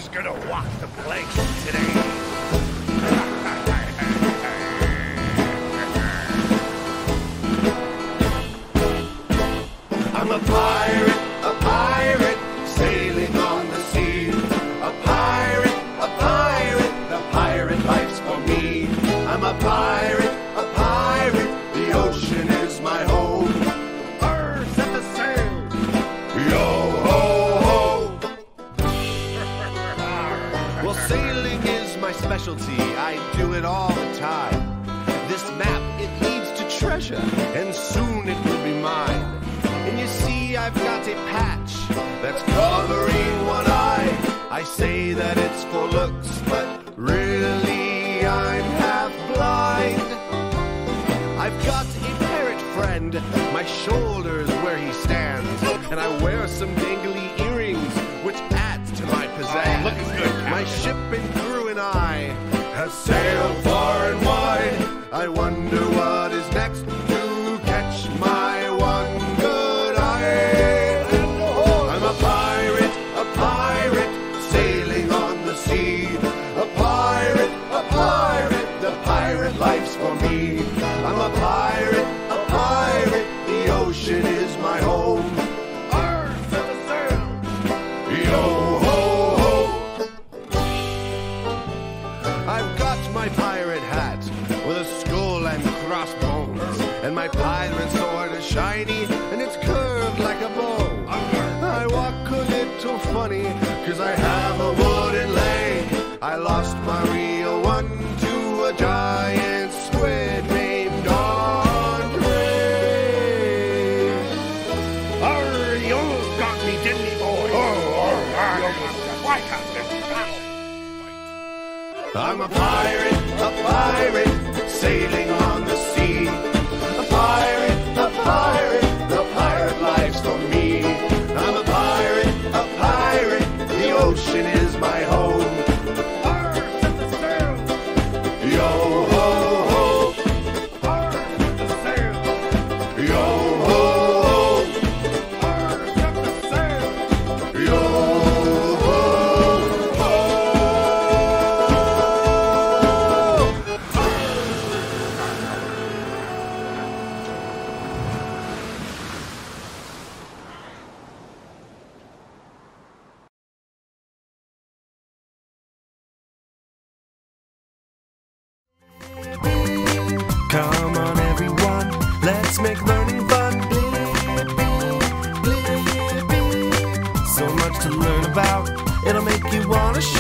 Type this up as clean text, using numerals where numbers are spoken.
Who's gonna walk the plank today? I'm a pirate, sailing on the sea. A pirate, the pirate life's for me. I'm a pirate, the ocean is my home. Arr, set the sail! Yo ho ho! Well, sailing is my specialty. I do it all the time. This map, it leads to treasure, and soon it will be mine. And you see, I've got a patch that's covering one eye. I say that it's for looks, but really I'm half blind. I've got a parrot friend, my shoulder's where he stands, and I wear some dangly earrings, which adds to my pizzazz. Looking good, Captain. My ship and crew and I have sailed far and wide. I wonder what is next to catch my one good eye. I'm a pirate, sailing on the sea. A pirate, the pirate life's for me. I'm a pirate, the ocean is my home. Arr, set the sail! Yo ho ho! I've got my pirate hat with a skull and crossbones, and my pirate sword is shiny and it's curved like a bow. I walk a little funny 'cause I have a wooden leg. I lost my real one to a giant squid named Andre. Arr, you almost got me, didn't he, boy? Why can't this battle? I'm a pirate, sailing on the sea. A pirate, the pirate life's for me. I'm a pirate, the ocean is my home. Arr, set the sail! Yo ho ho, Arr, set the sail! yo ho ho, Arr, set the sail! yo ho ho. Come on everyone, let's make learning fun. So much to learn about, it'll make you wanna